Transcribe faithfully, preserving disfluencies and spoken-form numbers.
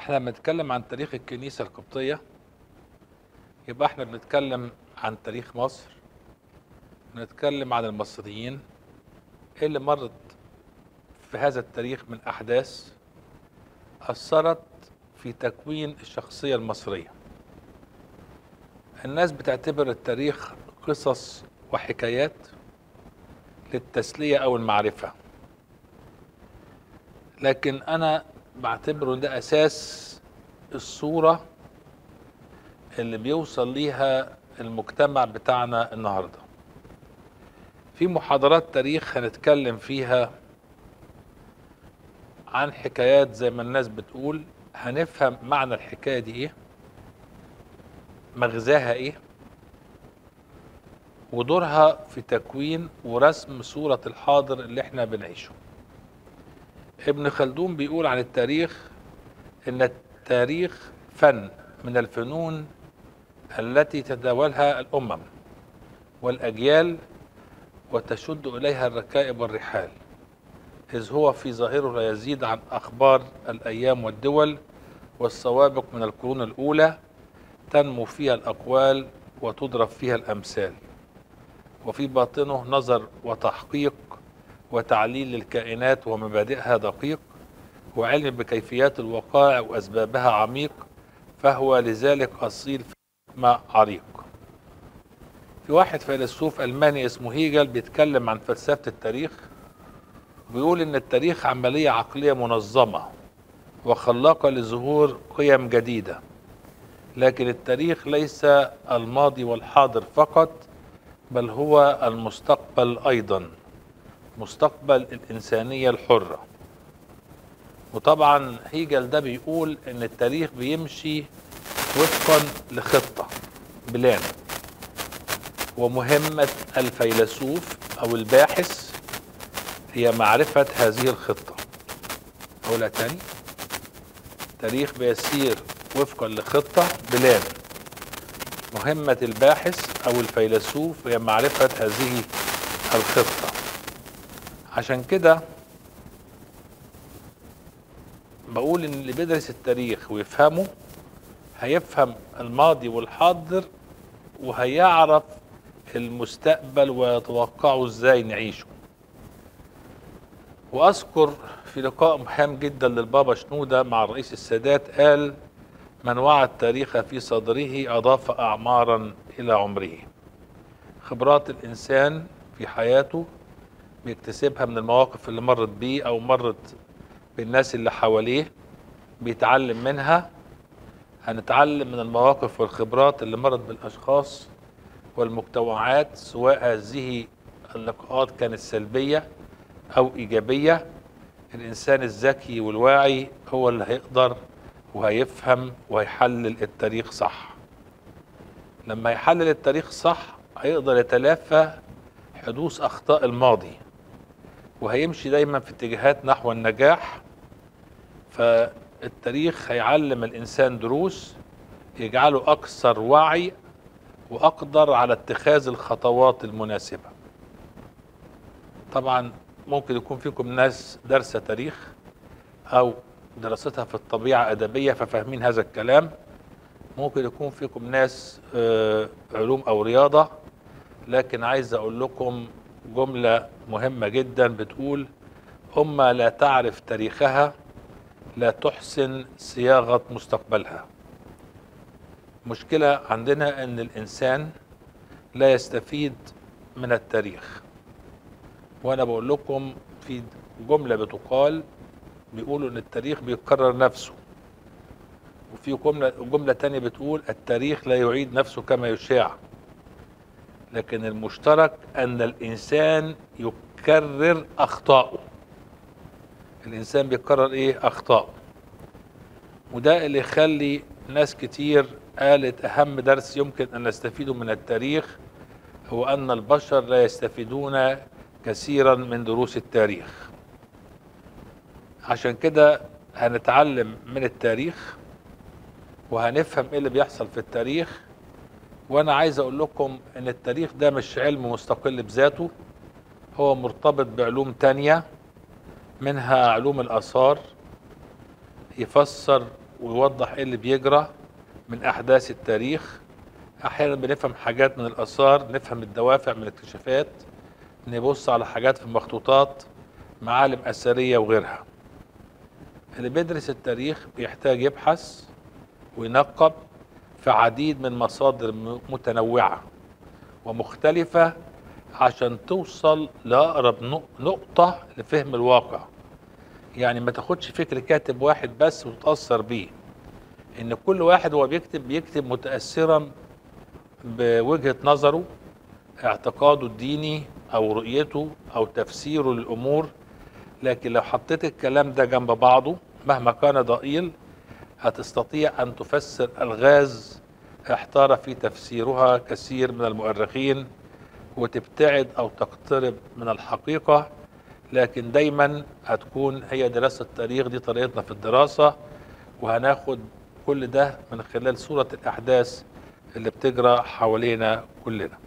احنا لما نتكلم عن تاريخ الكنيسة القبطية يبقى احنا بنتكلم عن تاريخ مصر، بنتكلم عن المصريين اللي مرت في هذا التاريخ من أحداث أثرت في تكوين الشخصية المصرية. الناس بتعتبر التاريخ قصص وحكايات للتسلية أو المعرفة، لكن أنا بعتبره ده أساس الصورة اللي بيوصل ليها المجتمع بتاعنا النهاردة. في محاضرات تاريخ هنتكلم فيها عن حكايات زي ما الناس بتقول، هنفهم معنى الحكاية دي ايه، مغزاها ايه، ودورها في تكوين ورسم صورة الحاضر اللي احنا بنعيشه. ابن خلدون بيقول عن التاريخ ان التاريخ فن من الفنون التي تتداولها الأمم والأجيال وتشد إليها الركائب والرحال، إذ هو في ظاهره لا يزيد عن أخبار الأيام والدول والسوابق من القرون الأولى، تنمو فيها الأقوال وتضرب فيها الأمثال، وفي باطنه نظر وتحقيق وتعليل للكائنات ومبادئها دقيق، وعلم بكيفيات الوقائع وأسبابها عميق، فهو لذلك أصيل في حكمة عريق. في واحد فيلسوف ألماني اسمه هيجل بيتكلم عن فلسفة التاريخ، بيقول إن التاريخ عملية عقلية منظمة وخلاقة لظهور قيم جديدة، لكن التاريخ ليس الماضي والحاضر فقط، بل هو المستقبل أيضا، مستقبل الإنسانية الحرة. وطبعا هيجل ده بيقول إن التاريخ بيمشي وفقا لخطة بلان، ومهمة الفيلسوف أو الباحث هي معرفة هذه الخطة. أقولها تاني، التاريخ بيسير وفقا لخطة بلان، مهمة الباحث أو الفيلسوف هي معرفة هذه الخطة. عشان كده بقول إن اللي بيدرس التاريخ ويفهمه هيفهم الماضي والحاضر، وهيعرف المستقبل ويتوقعه ازاي نعيشه. واذكر في لقاء مهم جدا للبابا شنودة مع الرئيس السادات، قال: من وعى التاريخ في صدره اضاف اعمارا الى عمره. خبرات الانسان في حياته بيكتسبها من المواقف اللي مرت بيه او مرت بالناس اللي حواليه، بيتعلم منها. هنتعلم من المواقف والخبرات اللي مرت بالاشخاص والمجتمعات، سواء هذه اللقاءات كانت سلبية أو إيجابية. الإنسان الذكي والواعي هو اللي هيقدر وهيفهم وهيحلل التاريخ صح. لما يحلل التاريخ صح هيقدر يتلافى حدوث أخطاء الماضي، وهيمشي دايما في اتجاهات نحو النجاح. فالتاريخ هيعلم الإنسان دروس يجعله أكثر وعي وأقدر على اتخاذ الخطوات المناسبة. طبعا ممكن يكون فيكم ناس دارسة تاريخ أو دراستها في الطبيعة أدبية ففاهمين هذا الكلام، ممكن يكون فيكم ناس علوم أو رياضة، لكن عايز أقول لكم جملة مهمة جدا بتقول: أمة لا تعرف تاريخها لا تحسن صياغة مستقبلها. مشكلة عندنا ان الانسان لا يستفيد من التاريخ. وانا بقول لكم في جملة بتقال، بيقولوا ان التاريخ بيكرر نفسه، وفي جملة, جملة تانية بتقول التاريخ لا يعيد نفسه كما يشاع، لكن المشترك ان الانسان يكرر اخطاؤه. الانسان بيكرر ايه؟ اخطاؤه. وده اللي يخلي ناس كتير قالت أهم درس يمكن أن نستفيده من التاريخ هو أن البشر لا يستفيدون كثيرا من دروس التاريخ. عشان كده هنتعلم من التاريخ وهنفهم إيه اللي بيحصل في التاريخ. وأنا عايز أقول لكم أن التاريخ ده مش علم مستقل بذاته، هو مرتبط بعلوم تانية، منها علوم الآثار يفسر ويوضح ايه اللي بيجرى من احداث التاريخ. احيانا بنفهم حاجات من الاثار، نفهم الدوافع من الاكتشافات، نبص على حاجات في المخطوطات، معالم اثريه وغيرها. اللي بيدرس التاريخ بيحتاج يبحث وينقب في عديد من مصادر متنوعه ومختلفه عشان توصل لاقرب نقطه لفهم الواقع. يعني ما تاخدش فكر كاتب واحد بس وتتاثر بيه، ان كل واحد هو بيكتب بيكتب متاثرا بوجهه نظره، اعتقاده الديني او رؤيته او تفسيره للامور. لكن لو حطيت الكلام ده جنب بعضه مهما كان ضئيل هتستطيع ان تفسر الغاز احتار في تفسيرها كثير من المؤرخين، وتبتعد او تقترب من الحقيقه. لكن دايما هتكون هي دراسه التاريخ دي طريقتنا في الدراسه، وهناخد كل ده من خلال صوره الاحداث اللي بتجرى حوالينا كلنا.